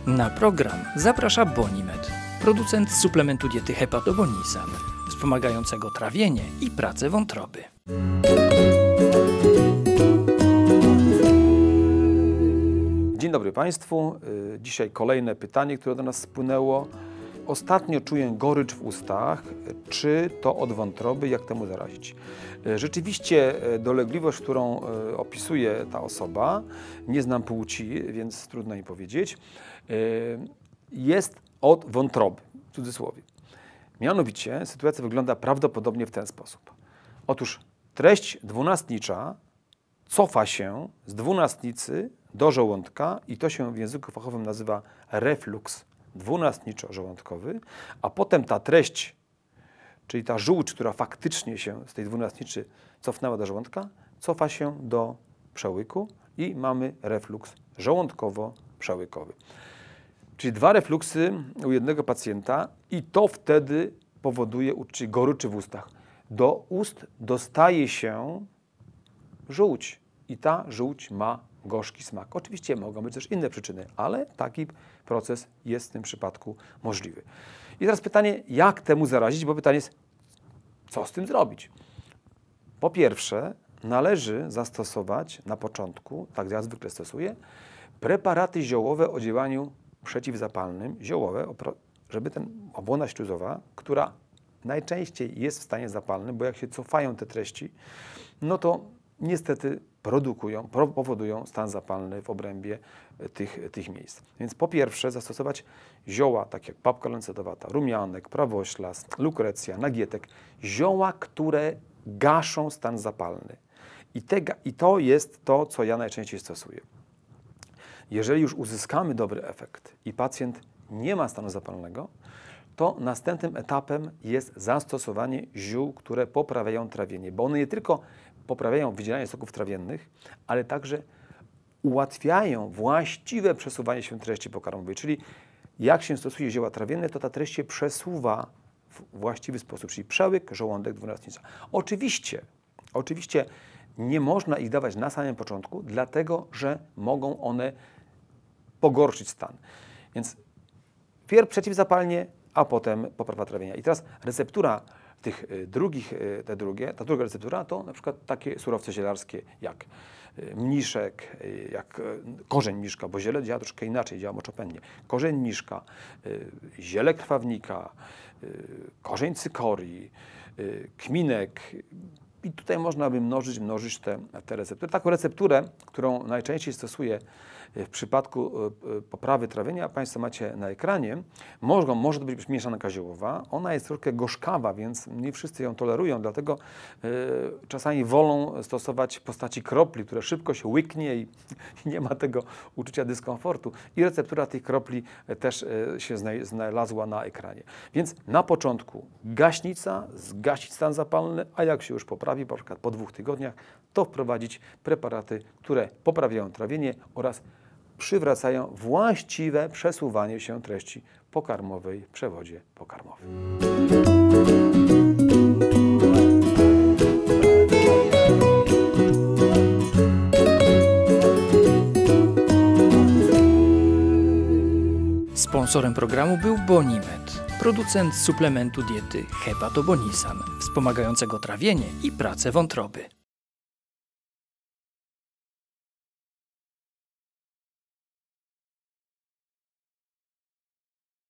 Na program zaprasza Bonimed, producent suplementu diety Hepatobonisan, wspomagającego trawienie i pracę wątroby. Dzień dobry Państwu. Dzisiaj kolejne pytanie, które do nas spłynęło. Ostatnio czuję gorycz w ustach. Czy to od wątroby? Jak temu zaradzić? Rzeczywiście dolegliwość, którą opisuje ta osoba, nie znam płci, więc trudno mi powiedzieć, jest od wątroby, w cudzysłowie. Mianowicie sytuacja wygląda prawdopodobnie w ten sposób. Otóż treść dwunastnicza cofa się z dwunastnicy do żołądka i to się w języku fachowym nazywa refluks dwunastniczo-żołądkowy, a potem ta treść, czyli ta żółć, która faktycznie się z tej dwunastnicy cofnęła do żołądka, cofa się do przełyku i mamy refluks żołądkowo-przełykowy. Czyli dwa refluksy u jednego pacjenta i to wtedy powoduje uczucie goryczy w ustach. Do ust dostaje się żółć i ta żółć ma gorzki smak. Oczywiście mogą być też inne przyczyny, ale taki proces jest w tym przypadku możliwy. I teraz pytanie, jak temu zaradzić, bo pytanie jest, co z tym zrobić? Po pierwsze, należy zastosować na początku, tak ja zwykle stosuję, preparaty ziołowe o działaniu przeciwzapalnym, ziołowe, żeby obłona śluzowa, która najczęściej jest w stanie zapalnym, bo jak się cofają te treści, no to niestety powodują stan zapalny w obrębie tych miejsc. Więc po pierwsze zastosować zioła, tak jak papka lancetowata, rumianek, prawoślas, lukrecja, nagietek. Zioła, które gaszą stan zapalny. I to jest to, co ja najczęściej stosuję. Jeżeli już uzyskamy dobry efekt i pacjent nie ma stanu zapalnego, to następnym etapem jest zastosowanie ziół, które poprawiają trawienie, bo one nie tylko poprawiają wydzielanie soków trawiennych, ale także ułatwiają właściwe przesuwanie się treści pokarmowej. Czyli jak się stosuje zioła trawienne, to ta treść się przesuwa w właściwy sposób, czyli przełyk, żołądek, dwunastnica. Oczywiście nie można ich dawać na samym początku, dlatego że mogą one pogorszyć stan. Więc pierw przeciwzapalnie, a potem poprawa trawienia. I teraz receptura tych ta druga receptura to na przykład takie surowce zielarskie jak mniszek, jak korzeń mniszka, bo ziele działa troszkę inaczej, działa moczopędnie. Korzeń mniszka, ziele krwawnika, korzeń cykorii, kminek. I tutaj można by mnożyć te receptury. Taką recepturę, którą najczęściej stosuję w przypadku poprawy trawienia, Państwo macie na ekranie, może to być mieszanka ziołowa. Ona jest troszkę gorzkawa, więc nie wszyscy ją tolerują, dlatego czasami wolą stosować w postaci kropli, które szybko się łyknie i nie ma tego uczucia dyskomfortu. I receptura tych kropli też się znalazła na ekranie. Więc na początku gaśnica, zgasić stan zapalny, a jak się już poprawi, na przykład po 2 tygodniach, to wprowadzić preparaty, które poprawiają trawienie oraz przywracają właściwe przesuwanie się treści pokarmowej w przewodzie pokarmowym. Sponsorem programu był Bonimed, producent suplementu diety Hepatobonisan, wspomagającego trawienie i pracę wątroby.